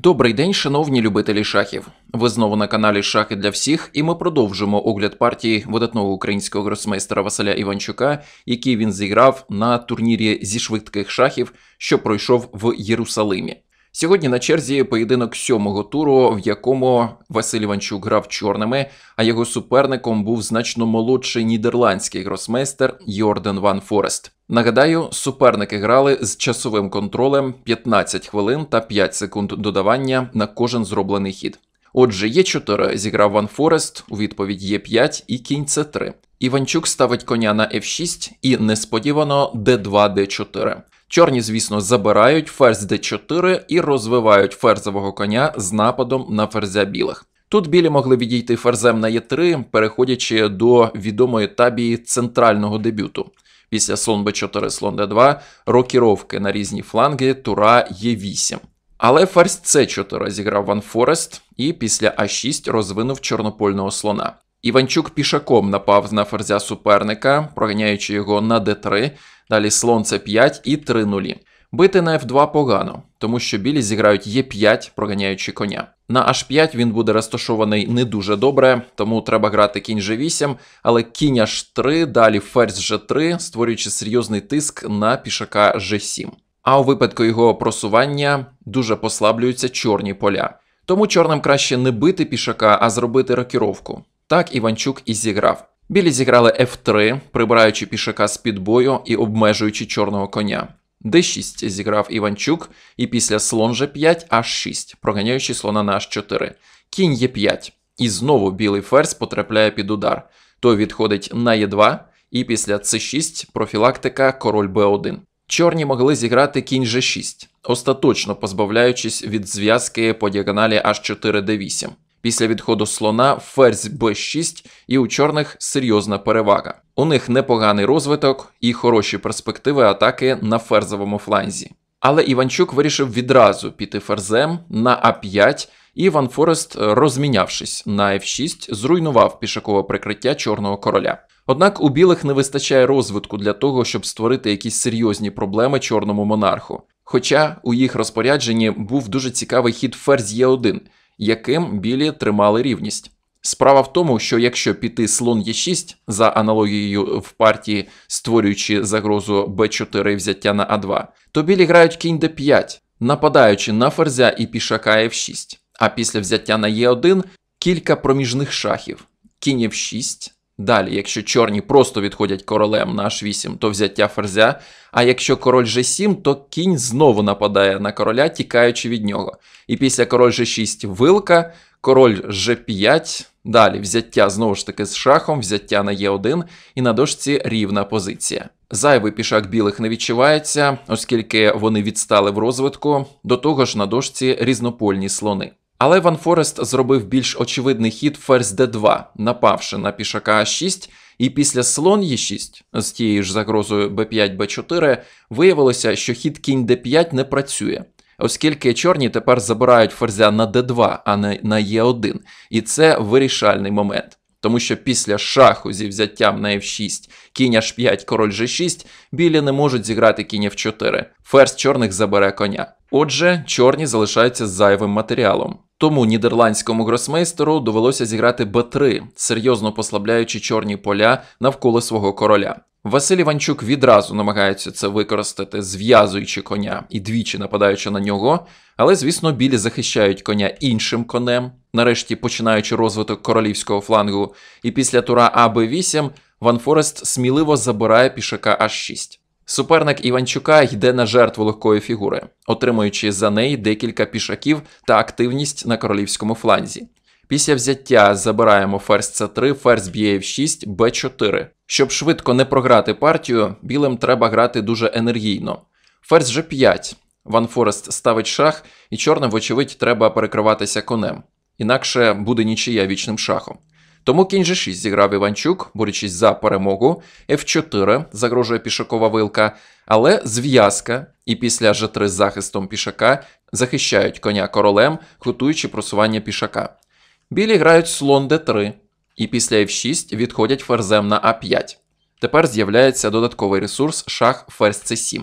Добрий день, шановні любителі шахів. Ви знову на каналі Шахи для всіх, і ми продовжимо огляд партії видатного українського гросмейстера Василя Іванчука, який він зіграв на турнірі зі швидких шахів, що пройшов в Єрусалимі. Сьогодні на черзі поєдинок 7-го туру, в якому Василь Іванчук грав чорними, а його суперником був значно молодший нідерландський гросмейстер Йорден Ван Форест. Нагадаю, суперники грали з часовим контролем 15 хвилин та 5 секунд додавання на кожен зроблений хід. Отже, Е4 зіграв Ван Форест, у відповідь Е5 і кінь С3. Іванчук ставить коня на F6 і несподівано Д2, Д4. Чорні, звісно, забирають ферзь d4 і розвивають ферзового коня з нападом на ферзя білих. Тут білі могли відійти ферзем на Е3, переходячи до відомої табії центрального дебюту. Після слон b4, слон d2, рокіровки на різні фланги, тура Е8. Але ферзь С4 зіграв Ван Форест і після А6 розвинув чорнопольного слона. Іванчук пішаком напав на ферзя суперника, проганяючи його на d3, далі слон С5 і 3-0. Бити на F2 погано, тому що білі зіграють Е5, проганяючи коня. На H5 він буде розташований не дуже добре, тому треба грати кінь G8, але кінь H3, далі ферзь G3, створюючи серйозний тиск на пішака G7. А у випадку його просування дуже послаблюються чорні поля. Тому чорним краще не бити пішака, а зробити рокіровку. Так Іванчук і зіграв. Білі зіграли F3, прибираючи пішака з-під бою і обмежуючи чорного коня. D6 зіграв Іванчук, і після слон G5, H6, проганяючи слона на H4. Кінь Е5. І знову білий ферзь потрапляє під удар. Той відходить на Е2, і після С6 профілактика король Б1. Чорні могли зіграти кінь G6, остаточно позбавляючись від зв'язки по діагоналі H4-D8. Після відходу слона ферзь b6 і у чорних серйозна перевага. У них непоганий розвиток і хороші перспективи атаки на ферзовому фланзі. Але Іванчук вирішив відразу піти ферзем на А5 і Ван Форест, розмінявшись на F6, зруйнував пішакове прикриття чорного короля. Однак у білих не вистачає розвитку для того, щоб створити якісь серйозні проблеми чорному монарху. Хоча у їх розпорядженні був дуже цікавий хід ферзь Е1, яким білі тримали рівність. Справа в тому, що якщо піти слон Е6, за аналогією в партії, створюючи загрозу Б4 і взяття на А2, то білі грають кінь Д5, нападаючи на ферзя і пішака F6. А після взяття на Е1 кілька проміжних шахів. Кінь F6. Далі, якщо чорні просто відходять королем на H8, то взяття ферзя, а якщо король G7, то кінь знову нападає на короля, тікаючи від нього. І після король G6 вилка, король G5, далі взяття знову ж таки з шахом, взяття на Е1 і на дошці рівна позиція. Зайвий пішак білих не відчувається, оскільки вони відстали в розвитку, до того ж на дошці різнопольні слони. Але Ван Форест зробив більш очевидний хід ферзь d2, напавши на пішака А6, і після слон Е6 з тією ж загрозою b5, b4 виявилося, що хід кінь d5 не працює, оскільки чорні тепер забирають ферзя на d2, а не на Е1, і це вирішальний момент. Тому що після шаху зі взяттям на F6, кінь H5, король G6, білі не можуть зіграти кінь F4. Ферзь чорних забере коня. Отже, чорні залишаються з зайвим матеріалом. Тому нідерландському гросмейстеру довелося зіграти b3, серйозно послабляючи чорні поля навколо свого короля. Василь Іванчук відразу намагається це використати, зв'язуючи коня і двічі нападаючи на нього, але, звісно, білі захищають коня іншим конем, нарешті починаючи розвиток королівського флангу, і після тура А Б8 Ван Форест сміливо забирає пішака H6. Суперник Іванчука йде на жертву легкої фігури, отримуючи за неї декілька пішаків та активність на королівському фланзі. Після взяття забираємо ферзь С3, ферзь б'є F6, Б4. Щоб швидко не програти партію, білим треба грати дуже енергійно. Ферзь G5. Ван Форест ставить шах, і чорним, вочевидь, треба перекриватися конем. Інакше буде нічия вічним шахом. Тому кінь G6 зіграв Іванчук, борючись за перемогу, F4 загрожує пішакова вилка, але зв'язка і після G3 з захистом пішака захищають коня королем, готуючи просування пішака. Білі грають слон d3, і після F6 відходять ферзем на А5. Тепер з'являється додатковий ресурс шах ферзь С7.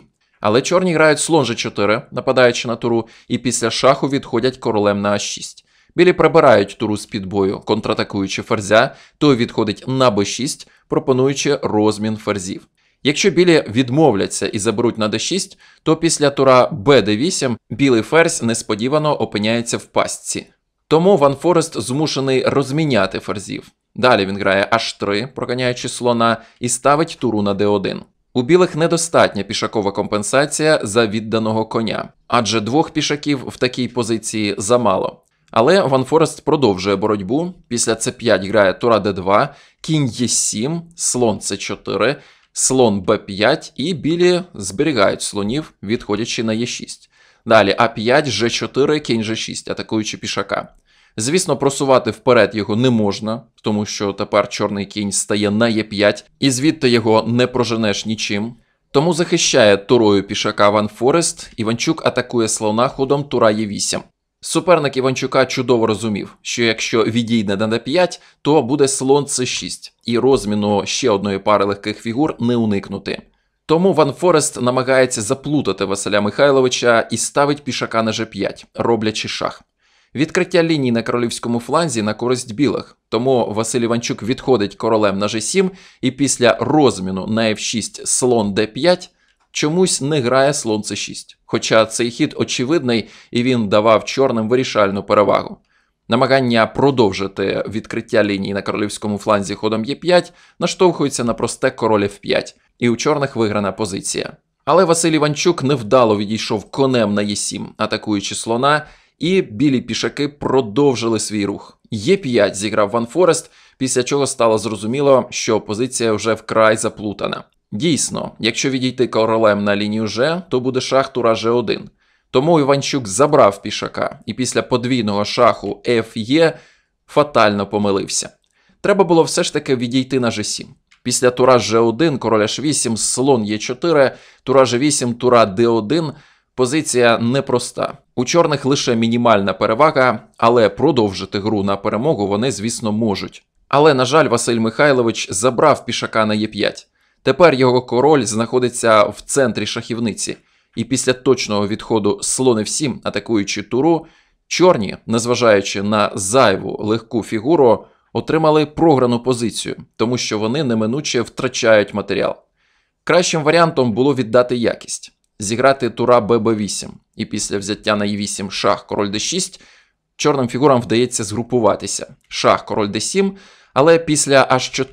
Але чорні грають слон G4, нападаючи на туру, і після шаху відходять королем на А6. Білі прибирають туру з-під бою, контратакуючи ферзя, той відходить на b6, пропонуючи розмін ферзів. Якщо білі відмовляться і заберуть на d6, то після тура bd8 білий ферзь несподівано опиняється в пастці. Тому Ван Форест змушений розміняти ферзів. Далі він грає h3, проганяючи слона, і ставить туру на d1. У білих недостатня пішакова компенсація за відданого коня, адже двох пішаків в такій позиції замало. Але Ван Форест продовжує боротьбу, після c5 грає тура d2, кінь e7, слон c4, слон b5 і білі зберігають слонів, відходячи на e6. Далі а5, g4, кінь g6, атакуючи пішака. Звісно, просувати вперед його не можна, тому що тепер чорний кінь стає на e5, і звідти його не проженеш нічим. Тому захищає турою пішака Ван Форест, Іванчук атакує слона ходом тура e8. Суперник Іванчука чудово розумів, що якщо відійде на d5, то буде слон c6, і розміну ще одної пари легких фігур не уникнути. Тому Ван Форест намагається заплутати Василя Михайловича і ставить пішака на g5, роблячи шах. Відкриття ліній на королівському фланзі на користь білих, тому Василь Іванчук відходить королем на g7 і після розміну на f6 слон d5 чомусь не грає слон c6. Хоча цей хід очевидний і він давав чорним вирішальну перевагу. Намагання продовжити відкриття ліній на королівському фланзі ходом e5 наштовхується на просте король f5, і у чорних виграна позиція. Але Василь Іванчук невдало відійшов конем на e7, атакуючи слона, і білі пішаки продовжили свій рух. Е5 зіграв Ван Форест, після чого стало зрозуміло, що позиція вже вкрай заплутана. Дійсно, якщо відійти королем на лінію G, то буде шах тура G1. Тому Іванчук забрав пішака, і після подвійного шаху Ф'Е фатально помилився. Треба було все ж таки відійти на G7. Після тура G1, король H8, слон Е4, тура G8, тура D1 – позиція непроста. У чорних лише мінімальна перевага, але продовжити гру на перемогу вони, звісно, можуть. Але, на жаль, Василь Михайлович забрав пішака на Е5. Тепер його король знаходиться в центрі шахівниці. І після точного відходу слон F7, атакуючи туру, чорні, незважаючи на зайву легку фігуру, отримали програну позицію, тому що вони неминуче втрачають матеріал. Кращим варіантом було віддати якість. Зіграти тура ББ8, і після взяття на Е8 шах король Д6 чорним фігурам вдається згрупуватися. Шах король Д7, але після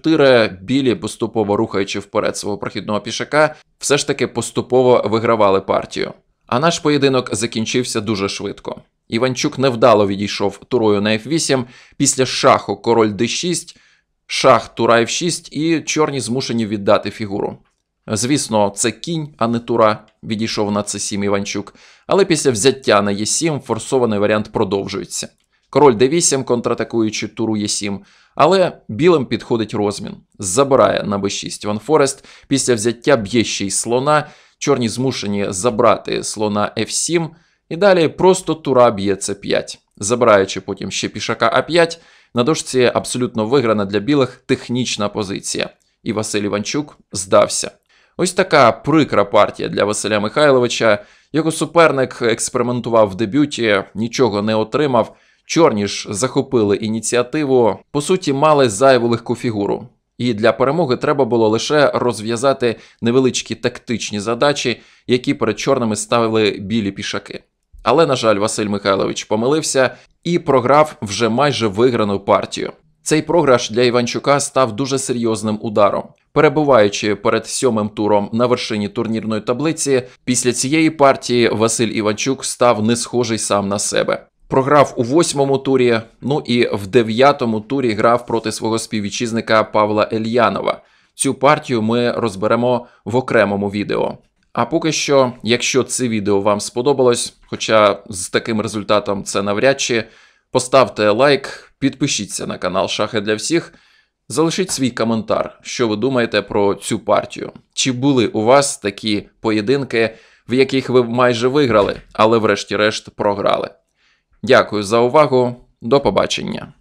H4 білі, поступово рухаючи вперед свого прохідного пішака, все ж таки поступово вигравали партію. А наш поєдинок закінчився дуже швидко. Іванчук невдало відійшов турою на F8, після шаху король D6, шах тура F6 і чорні змушені віддати фігуру. Звісно, це кінь, а не тура, відійшов на c7 Іванчук, але після взяття на e7 форсований варіант продовжується. Король d8, контратакуючи туру e7, але білим підходить розмін. Забирає на b6 Ван Форест, після взяття б'є ще й слона, чорні змушені забрати слона f7, і далі просто тура б'є c5, забираючи потім ще пішака a5, на дошці абсолютно виграна для білих технічна позиція. І Василь Іванчук здався. Ось така прикра партія для Василя Михайловича. Його суперник експериментував в дебюті, нічого не отримав. Чорні ж захопили ініціативу, по суті мали зайву легку фігуру. І для перемоги треба було лише розв'язати невеличкі тактичні задачі, які перед чорними ставили білі пішаки. Але, на жаль, Василь Михайлович помилився і програв вже майже виграну партію. Цей програш для Іванчука став дуже серйозним ударом. Перебуваючи перед 7-м туром на вершині турнірної таблиці, після цієї партії Василь Іванчук став не схожий сам на себе. Програв у 8-му турі, ну і в 9-му турі грав проти свого співвітчизника Павла Ельянова. Цю партію ми розберемо в окремому відео. А поки що, якщо це відео вам сподобалось, хоча з таким результатом це навряд чи, поставте лайк, підпишіться на канал Шахи для всіх, залишіть свій коментар, що ви думаєте про цю партію. Чи були у вас такі поєдинки, в яких ви майже виграли, але врешті-решт програли? Дякую за увагу, до побачення.